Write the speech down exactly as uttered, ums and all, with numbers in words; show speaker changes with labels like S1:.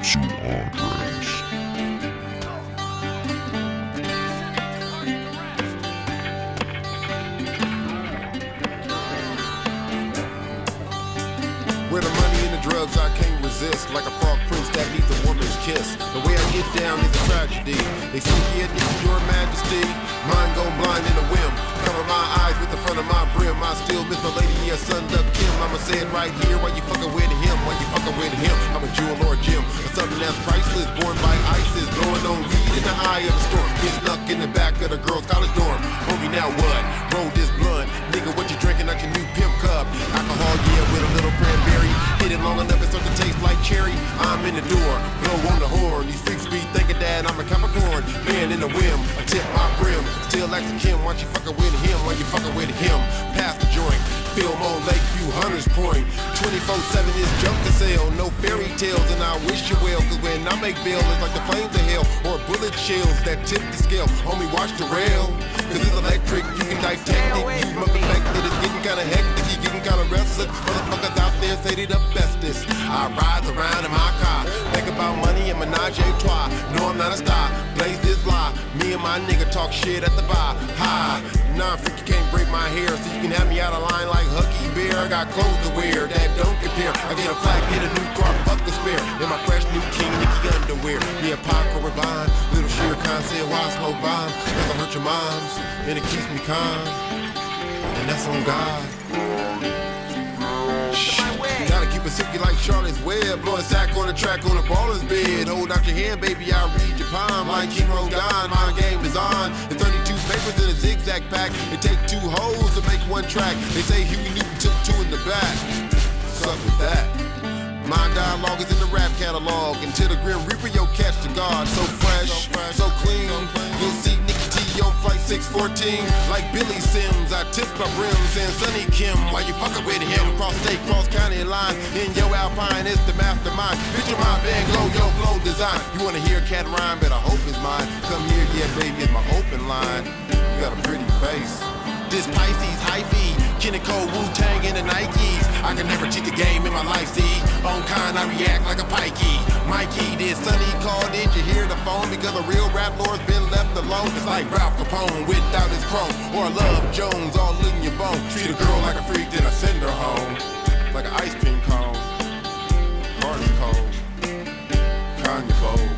S1: shenanigans.
S2: Where the money and the drugs I can't resist, like a frog prince that needs a woman's kiss. The way I get down is a tragedy. They say, yeah, nigga, your majesty. Mine go blind in a whim. Cover my eyes with the front of my brim. I still miss my lady, yeah, son, Duck Kim. I'ma say it right here, why you fucking with him? Why you fucking with him? I'm a jewel or Jim, or something that's priceless, born by ISIS, blowing on weed in the eye of the storm. Get snuck in the back of the girls' college dorm. Homie, now what? Roll this blunt. Nigga, what you drinking out your new pimp cup? Alcohol, yeah, with a little cranberry. Hit it long enough, it start to taste like cherry. I'm in the door, blow on the horn. These freaks be thinking that I'm a Capricorn. Man in the whim, I tip my brim. Still like the Kim, why you fucking with him? Why you fucking with him? Pass the joint, film on Lakeview, Hunters Point. twenty-four seven is junk to sell, no fairy tales, and I wish you well. Cause when I make bail, it's like the flames of hell or bullet shells that tip the scale. Homie, watch the rail, cause it's electric, you can detect it. You must affect it, it's getting kinda hectic, you getting kinda restless. Motherfuckers out there say they the bestest. I ride around in my car, think about money and menage a trois. No, I'm not a star, blaze this lie. Me and my nigga talk shit at the bar. Hi, nah, freak, you can't break my hair, so you can have me out of line like Huggy Bear. I got clothes to wear that don't compare. I get a flat, get a new car, fuck the spare. In my fresh new King Nicky underwear. Yeah, Pac or Ravon, little Shere Khan said why slow bomb? Cause I hurt your moms, and it keeps me calm, and that's on God. Gotta keep it silky like Charlotte's Web. Blowing sack on the track on the baller's bed. Hold out your hand, baby, I'll read your palm. Like King Rodon, my game is on. The thirty-two papers in a zigzag pack. It take two hoes to make one track. They say Huey Newton took two in the back. Suck with that. My dialogue is in the rap catalog. Until the Grim Reaper, yo, catch the guard. So fresh, so clean. You'll see Nicky T on flight six fourteen. Like Billy Sims, I tip my brims. And Sonny Kim, why you fucking with him? Cross state, cross county line. In yo Alpine, it's the mastermind. Picture my Van Glow, yo flow design. You wanna hear a cat rhyme, but I hope it's mine. Come here, yeah, baby, it's my open line. You got a pretty face. This Pisces, hyphy, Kinnico, Wu-Tang, and the Nikes. I can never cheat the game in my life, see? On kind, I react like a pikey. Mikey, did Sonny call? Did you hear the phone? Because a real rap lord's been left alone. It's like Ralph Capone without his chrome. Or Love Jones all in your bone. Treat a girl like a freak, then I send her home. Like an ice cream cone. Heart is cold. Kanye bold.